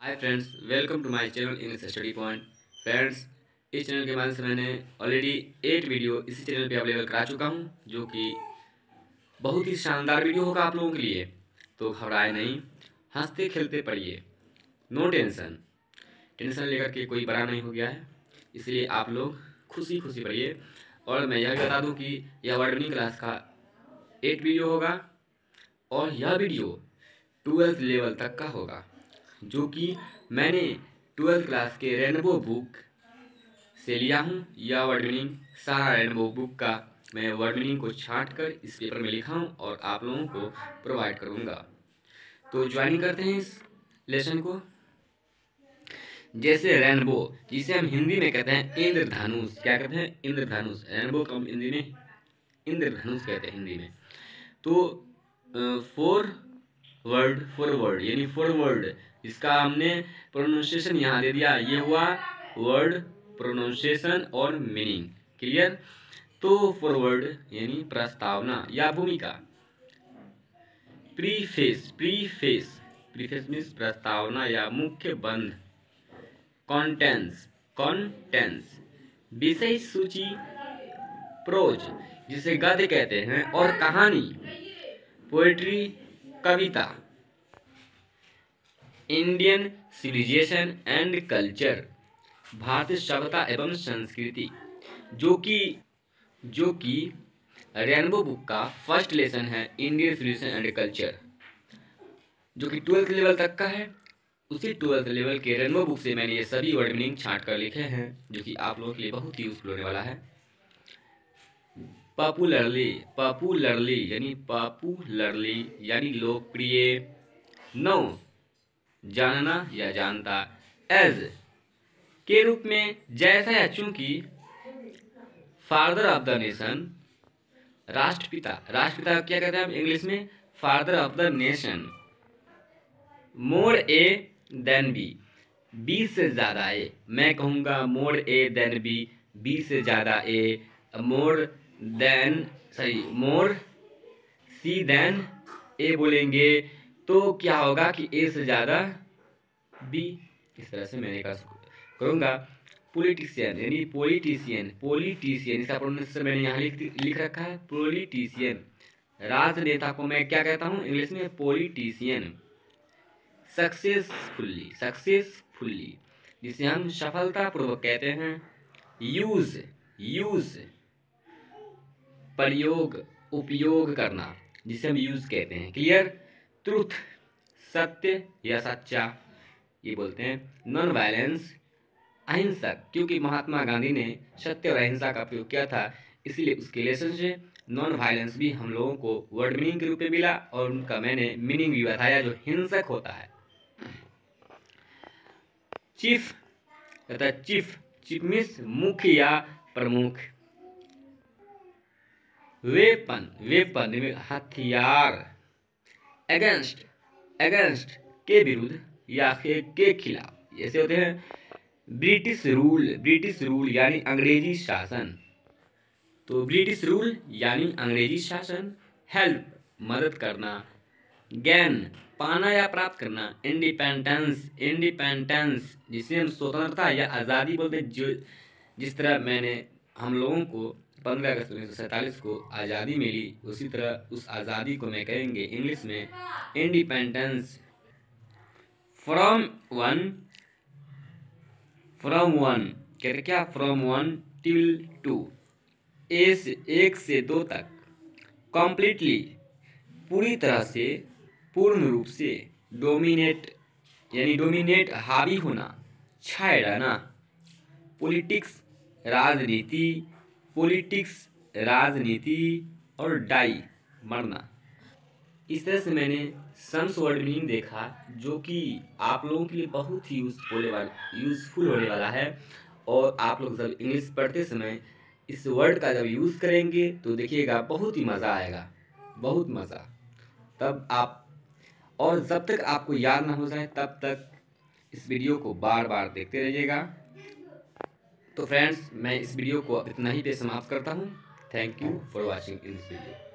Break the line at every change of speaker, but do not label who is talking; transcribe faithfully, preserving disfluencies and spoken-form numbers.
Hi friends, welcome to my channel English study point. Friends, इस channel के माध्यम से मैंने ऑलरेडी एट वीडियो इसी चैनल पे अवेलेबल करा चुका हूँ, जो कि बहुत ही शानदार वीडियो होगा आप लोगों के लिए। तो घबराए नहीं, हंसते खेलते पढ़िए, नो टेंशन। टेंशन लेकर के कोई बड़ा नहीं हो गया है, इसलिए आप लोग खुशी खुशी पढ़िए। और मैं यह भी बता दूँ कि यह वर्डनिंग क्लास का एट वीडियो होगा और यह वीडियो ट्वेल्थ लेवल तक का होगा, जो कि मैंने ट्वेल्थ क्लास के रेनबो बुक से लिया हूँ। यह वर्ड मीनिंग सारा रेनबो बुक का मैं वर्ड मीनिंग को छांट कर इस पेपर में लिखा हूँ और आप लोगों को प्रोवाइड करूँगा। तो ज्वाइनिंग करते हैं इस लेसन को। जैसे रेनबो, जिसे हम हिंदी में कहते हैं इंद्रधनुष। क्या कहते हैं? इंद्रधनुष। रेनबो को हम हिंदी में इंद्रधनुष कहते हैं हिंदी में। तो फोर वर्ड फोर वर्ड यानी फोर वर्ड, इसका हमने प्रोनाउंसिएशन यहाँ दे दिया। ये हुआ वर्ड, प्रोनाउंसिएशन और मीनिंग। क्लियर? तो फोर वर्ड यानी प्रस्तावना या भूमिका। प्रीफेस प्रीफेस प्रीफेस मीन्स प्रस्तावना या मुख्य बंध। कॉन्टेंस कॉन्टेंस विषय सूची। प्रोज, जिसे गद्य कहते हैं, और कहानी। पोएट्री कविता। इंडियन सिविलाइजेशन एंड कल्चर, भारतीय सभ्यता एवं संस्कृति, जो कि जो कि रेनबो बुक का फर्स्ट लेसन है, इंडियन सिविलाइजेशन एंड कल्चर, जो कि ट्वेल्थ लेवल तक का है। उसी ट्वेल्थ लेवल के रेनबो बुक से मैंने ये सभी वर्ड मीनिंग छांट कर लिखे हैं, जो कि आप लोगों के लिए बहुत ही यूजफुल होने वाला है। पॉपुलरली पॉपुलरली यानी पॉपुलरली यानी लोकप्रिय। नो, जानना या जानता। एज, के रूप में, जैसा या चूंकि। फादर ऑफ द नेशन, राष्ट्रपिता। राष्ट्रपिता क्या कहते हैं हम इंग्लिश में? Father of the nation. More A than B, B से ज्यादा ए। मैं कहूँगा more A than B, B से ज्यादा ए। मोर देन सही मोर सी देन ए बोलेंगे तो क्या होगा कि ए से ज़्यादा बी। इस तरह से मैंने करूँगा। पॉलिटिशियन यानी पॉलिटिशियन पॉलिटिशियन इसका प्रोनाउंसिएशन मैंने यहाँ लिख लिख रखा है, पॉलिटिशियन। राजनेता को मैं क्या कहता हूँ इंग्लिश में? पॉलिटिशियन। सक्सेसफुली सक्सेसफुली जिसे हम सफलतापूर्वक कहते हैं। यूज यूज प्रयोग, उपयोग करना, जिसे हम यूज कहते हैं। क्लियर? ट्रुथ, सत्य या सच्चा, ये बोलते हैं। नॉन वायलेंस, अहिंसक, क्योंकि महात्मा गांधी ने सत्य और अहिंसा का प्रयोग किया था, इसलिए उसके लेसन से नॉन वायलेंस भी हम लोगों को वर्ड मीनिंग के रूप में मिला और उनका मैंने मीनिंग भी बताया, जो हिंसक होता है। चीफ कहता है चीफ चीफ मीन्स मुख्य या प्रमुख। वेपन वेपन हथियार। अगेंस्ट अगेंस्ट के विरुद्ध या के, के खिलाफ, जैसे होते हैं ब्रिटिश रूल ब्रिटिश रूल यानी अंग्रेजी शासन। तो ब्रिटिश रूल यानी अंग्रेजी शासन। हेल्प, मदद करना। गैन, पाना या प्राप्त करना। इंडिपेंडेंस इंडिपेंडेंस जिसे हम स्वतंत्रता या आज़ादी बोलते हैं। जो जिस तरह मैंने हम लोगों को पंद्रह अगस्त उन्नीस सौ सैंतालीस को आज़ादी मिली, उसी तरह उस आज़ादी को मैं कहेंगे इंग्लिश में independence. From one from one कहते क्या? फ्रॉम वन टिल टू, एक से दो तक। कम्प्लीटली, पूरी तरह से, पूर्ण रूप से। डोमिनेट यानी डोमिनेट, हावी होना, छाए रहना। पॉलिटिक्स, राजनीति पॉलिटिक्स राजनीति और डाई, मरना। इस तरह से मैंने सम्स वर्ड मीनिंग देखा, जो कि आप लोगों के लिए बहुत ही यूजफुल वाला यूजफुल होने वाला है। और आप लोग जब इंग्लिश पढ़ते समय इस वर्ड का जब यूज़ करेंगे तो देखिएगा बहुत ही मज़ा आएगा, बहुत मज़ा। तब आप और जब तक आपको याद ना हो जाए तब तक इस वीडियो को बार बार देखते रहिएगा। तो फ्रेंड्स, मैं इस वीडियो को इतना ही पे समाप्त करता हूँ। Thank you for watching in this video.